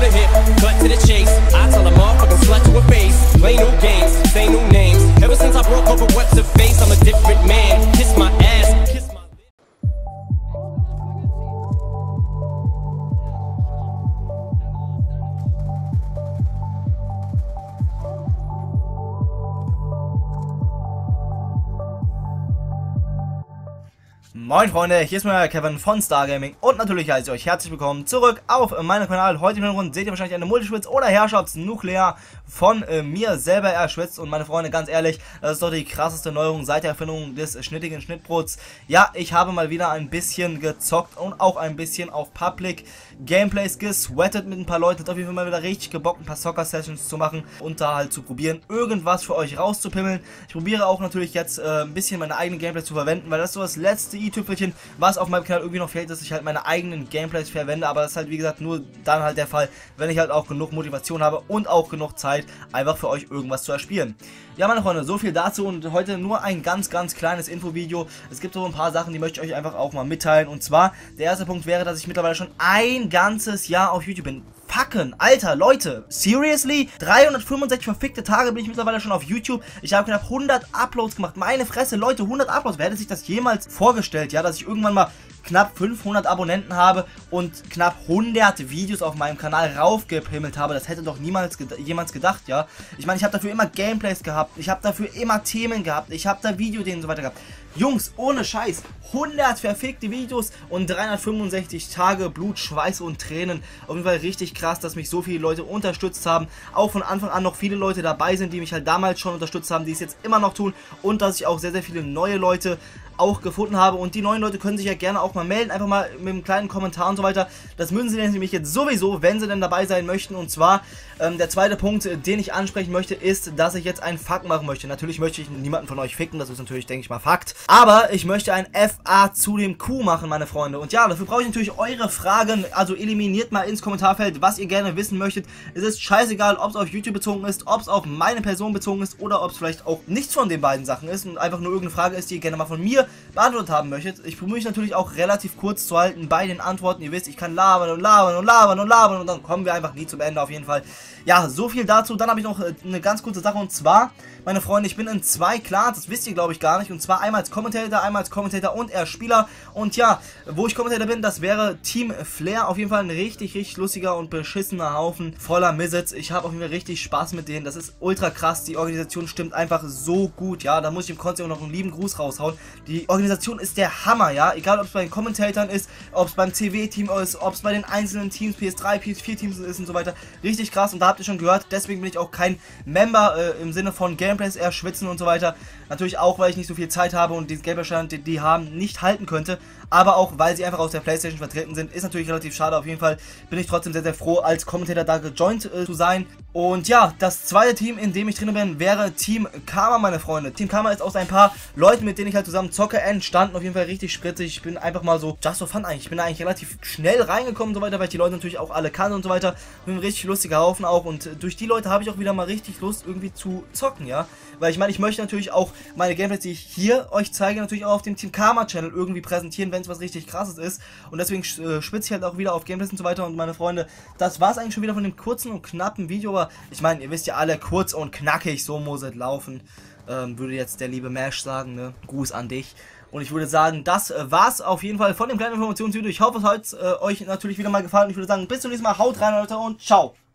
wanna hit, cut to the chase. I tell a motherfucking slut to her face. Play no games, say no names. Ever since I broke over what's her face, I'm a different man. Kiss my ass, kiss my... Moin Freunde, hier ist mal Kevin von Stargaming und natürlich heiße ich euch herzlich willkommen zurück auf meinem Kanal. Heute im Hintergrund seht ihr wahrscheinlich eine Multischwitz oder Herrschaftsnuklear von mir selber erschwitzt. Und meine Freunde, ganz ehrlich, das ist doch die krasseste Neuerung seit der Erfindung des schnittigen Schnittbrots. Ja, ich habe mal wieder ein bisschen gezockt und auch ein bisschen auf Public Gameplays gesweatet mit ein paar Leuten. Hat auf jeden Fall mal wieder richtig gebockt, ein paar Soccer-Sessions zu machen und da halt zu probieren, irgendwas für euch rauszupimmeln. Ich probiere auch natürlich jetzt ein bisschen meine eigenen Gameplays zu verwenden, weil das ist so das letzte i-Tüpfelchen, was auf meinem Kanal irgendwie noch fehlt, dass ich halt meine eigenen Gameplays verwende. Aber das ist halt, wie gesagt, nur dann halt der Fall, wenn ich halt auch genug Motivation habe und auch genug Zeit, einfach für euch irgendwas zu erspielen. Ja, meine Freunde, so viel dazu und heute nur ein ganz kleines Infovideo. Es gibt so ein paar Sachen, die möchte ich euch einfach auch mal mitteilen. Und zwar, der erste Punkt wäre, dass ich mittlerweile schon ein ganzes Jahr auf YouTube bin. Fucken, Alter, Leute, seriously? 365 verfickte Tage bin ich mittlerweile schon auf YouTube. Ich habe knapp 100 Uploads gemacht. Meine Fresse, Leute, 100 Uploads. Wer hätte sich das jemals vorgestellt, ja, dass ich irgendwann mal knapp 500 Abonnenten habe und knapp 100 Videos auf meinem Kanal raufgepimmelt habe? Das hätte doch niemals jemals gedacht, ja. Ich meine, ich habe dafür immer Gameplays gehabt, ich habe dafür immer Themen gehabt, ich habe da Videoideen und so weiter gehabt. Jungs, ohne Scheiß, 100 verfickte Videos und 365 Tage Blut, Schweiß und Tränen. Auf jeden Fall richtig krass, dass mich so viele Leute unterstützt haben. Auch von Anfang an noch viele Leute dabei sind, die mich halt damals schon unterstützt haben, die es jetzt immer noch tun. Und dass ich auch sehr viele neue Leute auch gefunden habe. Und die neuen Leute können sich ja gerne auch mal melden, einfach mal mit einem kleinen Kommentar und so weiter. Das müssen sie nämlich jetzt sowieso, wenn sie denn dabei sein möchten. Und zwar, der zweite Punkt, den ich ansprechen möchte, ist, dass ich jetzt einen Fuck machen möchte. Natürlich möchte ich niemanden von euch ficken, das ist natürlich, denke ich mal, Fakt. Aber ich möchte ein FA zu dem Q machen, meine Freunde. Und ja, dafür brauche ich natürlich eure Fragen. Also eliminiert mal ins Kommentarfeld, was ihr gerne wissen möchtet. Es ist scheißegal, ob es auf YouTube bezogen ist, ob es auf meine Person bezogen ist oder ob es vielleicht auch nichts von den beiden Sachen ist und einfach nur irgendeine Frage ist, die ihr gerne mal von mir beantwortet haben möchtet. Ich probiere mich natürlich auch relativ kurz zu halten bei den Antworten. Ihr wisst, ich kann labern und labern und labern und labern und dann kommen wir einfach nie zum Ende auf jeden Fall. Ja, so viel dazu. Dann habe ich noch eine ganz kurze Sache und zwar, meine Freunde, ich bin in 2 Clans, das wisst ihr glaube ich gar nicht, und zwar einmal als Commentator und Spieler. Und ja, wo ich Commentator bin, das wäre Team Flair, auf jeden Fall ein richtig lustiger und beschissener Haufen voller Misets. Ich habe auf jeden Fall richtig Spaß mit denen, das ist ultra krass, die Organisation stimmt einfach so gut, ja, da muss ich im Konzert auch noch einen lieben Gruß raushauen. Die Organisation ist der Hammer, ja, egal ob es bei den Kommentatoren ist, ob es beim CW-Team ist, ob es bei den einzelnen Teams, PS3, PS4-Teams ist und so weiter, richtig krass. Und da habt ihr schon gehört, deswegen bin ich auch kein Member im Sinne von Gameplays erschwitzen und so weiter. Natürlich auch, weil ich nicht so viel Zeit habe und die Gameplay-Stand, die haben, nicht halten könnte. Aber auch, weil sie einfach aus der Playstation vertreten sind, ist natürlich relativ schade. Auf jeden Fall bin ich trotzdem sehr froh, als Kommentator da gejoint zu sein. Und ja, das zweite Team, in dem ich drin bin, wäre Team Karma, meine Freunde. Team Karma ist aus ein paar Leuten, mit denen ich halt zusammen zocke, entstanden. Auf jeden Fall richtig spritzig. Ich bin einfach mal so, just for fun eigentlich. Ich bin da eigentlich relativ schnell reingekommen und so weiter, weil ich die Leute natürlich auch alle kann und so weiter. Bin ein richtig lustiger Haufen auch. Und durch die Leute habe ich auch wieder mal richtig Lust, irgendwie zu zocken, ja. Weil ich meine, ich möchte natürlich auch meine Gameplays, die ich hier euch zeige, natürlich auch auf dem Team Karma Channel irgendwie präsentieren, wenn es was richtig krasses ist. Und deswegen spitze ich halt auch wieder auf Gameplays und so weiter. Und meine Freunde, das war es eigentlich schon wieder von dem kurzen und knappen Video. Aber ich meine, ihr wisst ja alle, kurz und knackig, so muss es laufen. Würde jetzt der liebe Mash sagen, ne? Gruß an dich. Und ich würde sagen, das war's auf jeden Fall von dem kleinen Informationsvideo. Ich hoffe, es hat euch natürlich wieder mal gefallen. Und ich würde sagen, bis zum nächsten Mal. Haut rein, Leute, und ciao.